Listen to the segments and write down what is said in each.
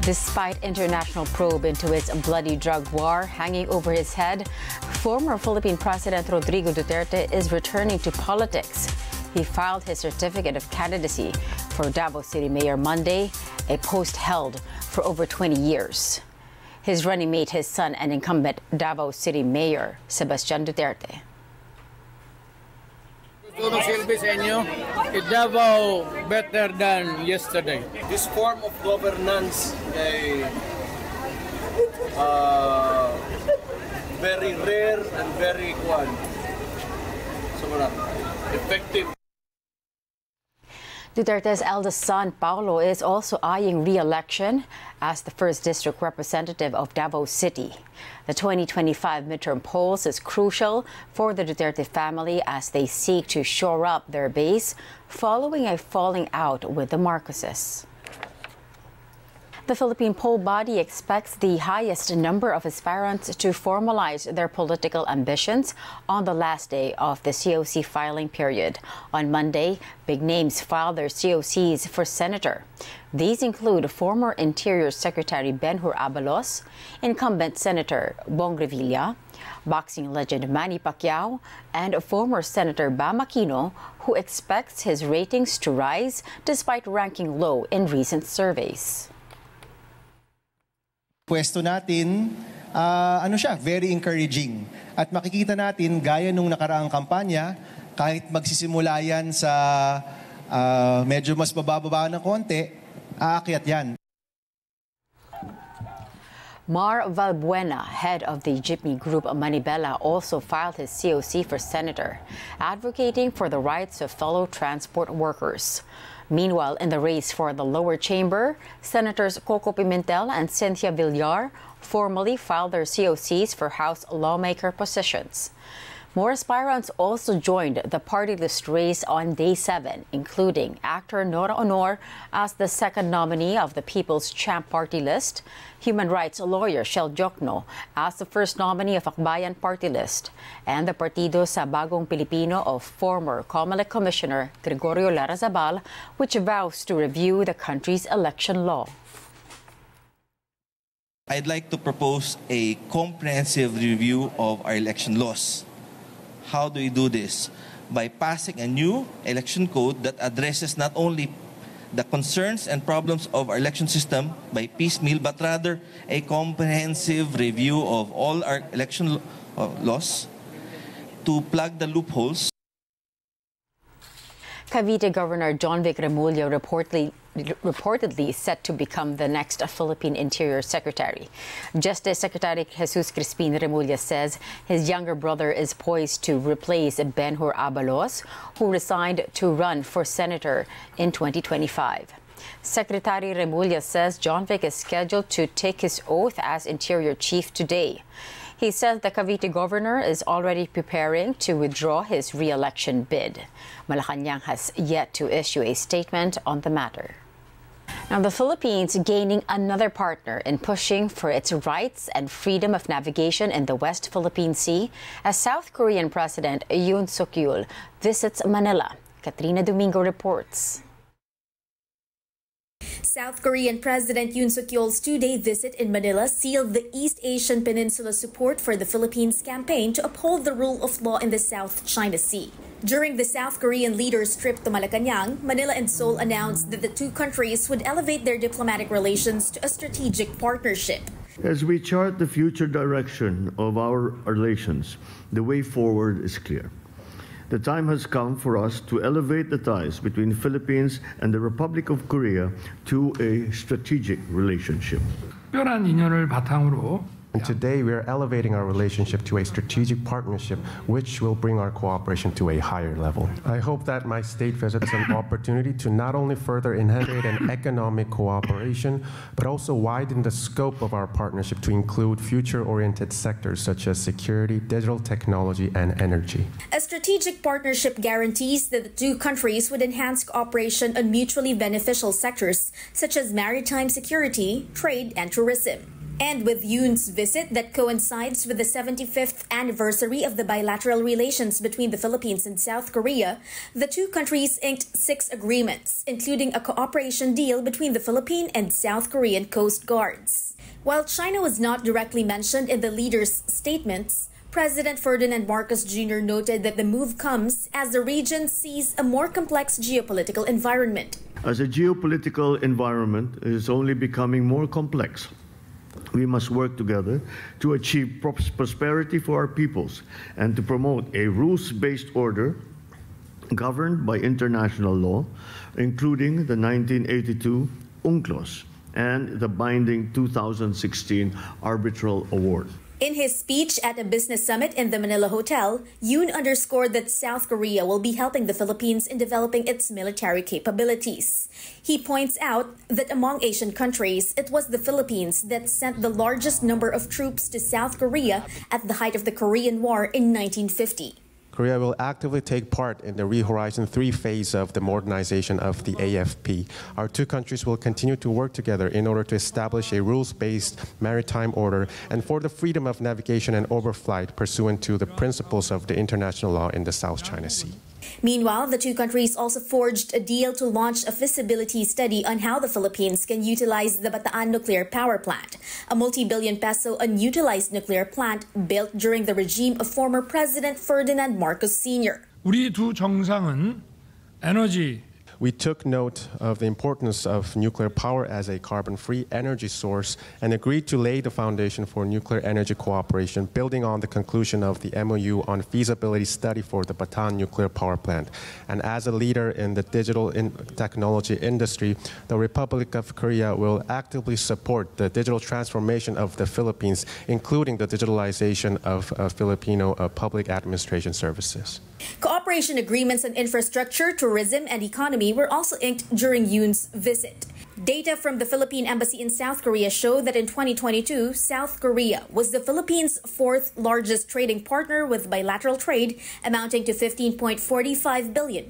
Despite international probe into its bloody drug war hanging over his head, former Philippine President Rodrigo Duterte is returning to politics. He filed his certificate of candidacy for Davao City Mayor Monday, a post held for over 20 years. His running mate, his son, and incumbent Davao City Mayor Sebastian Duterte. Davao better than yesterday. This form of governance is very rare and very effective. Duterte's eldest son, Paulo, is also eyeing re-election as the 1st District Representative of Davao City. The 2025 midterm polls is crucial for the Duterte family as they seek to shore up their base following a falling out with the Marcoses. The Philippine poll body expects the highest number of aspirants to formalize their political ambitions on the last day of the COC filing period. On Monday, big names filed their COCs for senator. These include former Interior Secretary Benhur Abalos, incumbent Senator Bong Revilla, boxing legend Manny Pacquiao, and former Senator Bam Aquino, who expects his ratings to rise despite ranking low in recent surveys. Pwesto natin, very encouraging. At makikita natin, gaya nung nakaraang kampanya, kahit magsisimula yan sa medyo mas bababa ng konti, aakyat yan. Mar Valbuena, head of the jeepney group Manibela, also filed his COC for senator, advocating for the rights of fellow transport workers. Meanwhile, in the race for the lower chamber, Senators Coco Pimentel and Cynthia Villar formally filed their COCs for House lawmaker positions. More aspirants also joined the party list race on day 7, including actor Nora Honor as the second nominee of the People's Champ Party list, human rights lawyer Shel Jokno as the first nominee of Akbayan Party list, and the Partido sa Bagong Pilipino of former COMELEC Commissioner Gregorio Larrazabal, which vows to review the country's election law. I'd like to propose a comprehensive review of our election laws. How do we do this? By passing a new election code that addresses not only the concerns and problems of our election system by piecemeal, but rather a comprehensive review of all our election laws to plug the loopholes. Cavite Governor John Vic Remulla reportedly set to become the next Philippine Interior Secretary. Justice Secretary Jesus Crispin Remulla says his younger brother is poised to replace Benhur Abalos, who resigned to run for senator in 2025. Secretary Remulla says John Vic is scheduled to take his oath as Interior Chief today. He says the Cavite governor is already preparing to withdraw his re-election bid. Malacanang has yet to issue a statement on the matter. Now, the Philippines gaining another partner in pushing for its rights and freedom of navigation in the West Philippine Sea as South Korean President Yoon Suk-yeol visits Manila. Katrina Domingo reports. South Korean President Yoon Suk-yeol's 2-day visit in Manila sealed the East Asian Peninsula's support for the Philippines' campaign to uphold the rule of law in the South China Sea. During the South Korean leader's trip to Malacanang, Manila and Seoul announced that the two countries would elevate their diplomatic relations to a strategic partnership. As we chart the future direction of our relations, the way forward is clear. The time has come for us to elevate the ties between the Philippines and the Republic of Korea to a strategic relationship. 특별한 인연을 바탕으로 And today we are elevating our relationship to a strategic partnership which will bring our cooperation to a higher level. I hope that my state visit is an opportunity to not only further enhance trade and economic cooperation, but also widen the scope of our partnership to include future-oriented sectors such as security, digital technology, and energy. A strategic partnership guarantees that the two countries would enhance cooperation on mutually beneficial sectors such as maritime security, trade, and tourism. And with Yoon's visit that coincides with the 75th anniversary of the bilateral relations between the Philippines and South Korea, the two countries inked 6 agreements, including a cooperation deal between the Philippine and South Korean Coast Guards. While China was not directly mentioned in the leaders' statements, President Ferdinand Marcos Jr. noted that the move comes as the region sees a more complex geopolitical environment. As a geopolitical environment is only becoming more complex, we must work together to achieve prosperity for our peoples and to promote a rules-based order governed by international law, including the 1982 UNCLOS and the binding 2016 Arbitral Award. In his speech at a business summit in the Manila Hotel, Yoon underscored that South Korea will be helping the Philippines in developing its military capabilities. He points out that among Asian countries, it was the Philippines that sent the largest number of troops to South Korea at the height of the Korean War in 1950. Korea will actively take part in the Re-Horizon 3 phase of the modernization of the AFP. Our two countries will continue to work together in order to establish a rules-based maritime order and for the freedom of navigation and overflight pursuant to the principles of the international law in the South China Sea. Meanwhile, the two countries also forged a deal to launch a feasibility study on how the Philippines can utilize the Bataan nuclear power plant, a multi-billion peso unutilized nuclear plant built during the regime of former President Ferdinand Marcos Sr. 우리 두 정상은 에너지 We took note of the importance of nuclear power as a carbon-free energy source and agreed to lay the foundation for nuclear energy cooperation, building on the conclusion of the MOU on feasibility study for the Bataan nuclear power plant. And as a leader in the digital technology industry, the Republic of Korea will actively support the digital transformation of the Philippines, including the digitalization of Filipino public administration services. Cooperation agreements on infrastructure, tourism, and economy were also inked during Yoon's visit. Data from the Philippine Embassy in South Korea show that in 2022, South Korea was the Philippines' 4th largest trading partner with bilateral trade amounting to $15.45 billion.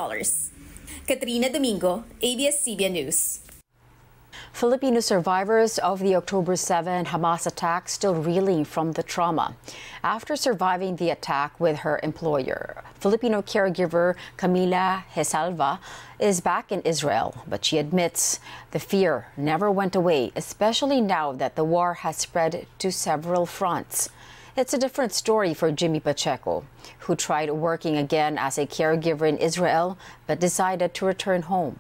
Katrina Domingo, ABS-CBN News. Filipino survivors of the October 7 Hamas attack still reeling from the trauma. After surviving the attack with her employer, Filipino caregiver Camila Hesalva is back in Israel, but she admits the fear never went away, especially now that the war has spread to several fronts. It's a different story for Jimmy Pacheco, who tried working again as a caregiver in Israel, but decided to return home.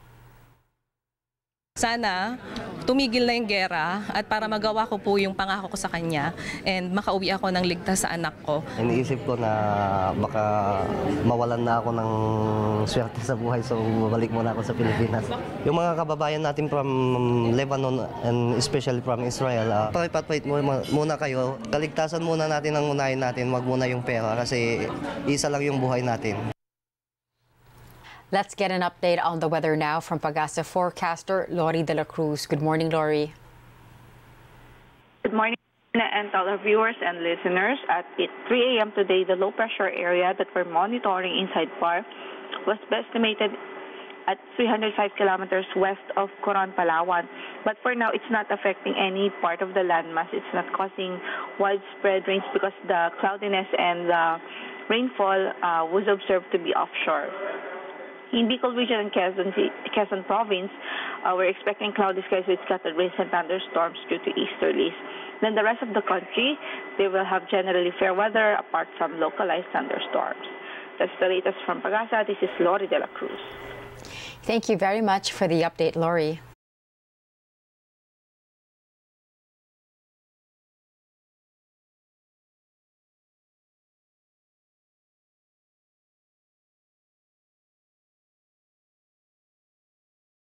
Sana tumigil na yung gera at para magawa ko po yung pangako ko sa kanya and makauwi ako ng ligtas sa anak ko. Iniisip ko na baka mawalan na ako ng swerte sa buhay, so babalik muna ako sa Pilipinas. Yung mga kababayan natin from Lebanon and especially from Israel, pakipatpait muna kayo. Kaligtasan muna natin ang unahin natin, wag muna yung pera kasi isa lang yung buhay natin. Let's get an update on the weather now from Pagasa forecaster Lori De La Cruz. Good morning, Lori. Good morning, and all our viewers and listeners. At 3 a.m. today, the low pressure area that we're monitoring inside PAR was estimated at 305 kilometers west of Coron, Palawan. But for now, it's not affecting any part of the landmass. It's not causing widespread rains because the cloudiness and the rainfall was observed to be offshore. In Bicol region and Quezon province, we're expecting cloudy skies with scattered rains and thunderstorms due to easterlies. Then the rest of the country, they will have generally fair weather apart from localized thunderstorms. That's the latest from Pagasa. This is Lori De La Cruz. Thank you very much for the update, Lori.